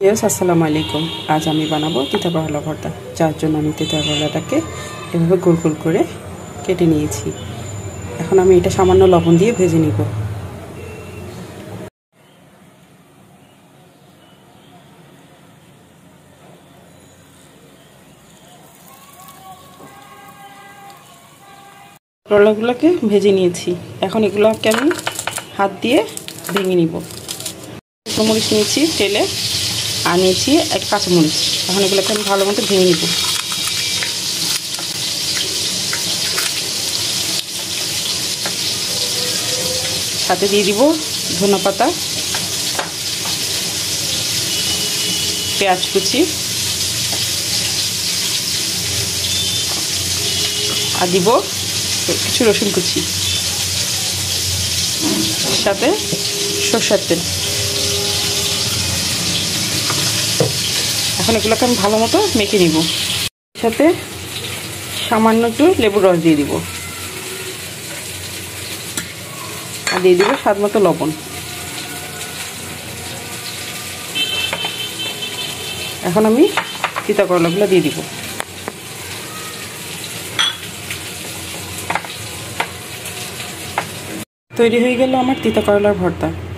আসসালামু আলাইকুম। আজ আমি বানাবো তিতা করলা ভর্তা। যার জন্য আমি তিতা করলাটাকে এভাবে গোল গোল করে কেটে নিয়েছি। এখন আমি এটা সামান্য লবণ দিয়ে ভেজে নিব। করলাগুলোকে ভেজে নিয়েছি। এখন এগুলোকে আমি হাত দিয়ে ভেঙে নিব। মরিচ নিয়েছি তেলে, আর নিয়েছি এক কাঁচামরিচ। এখন এগুলোকে আমি ভালো মতো ভেঙে নিব। সাথে দিয়ে দিব ধনেপাতা, পেঁয়াজ কুচি আর দিব কিছু রসুন কুচি, সাথে সরষের তেল। এখন এগুলোকে আমি ভালো মতো মেখে নিব। সাথে সামান্য একটু লেবুর রস দিয়ে দিব, আর দিয়ে দিব স্বাদ মতো লবণ। এখন আমি তিতা করলাগুলো দিয়ে দিব। তৈরি হয়ে গেল আমার তিতা করলার ভর্তা।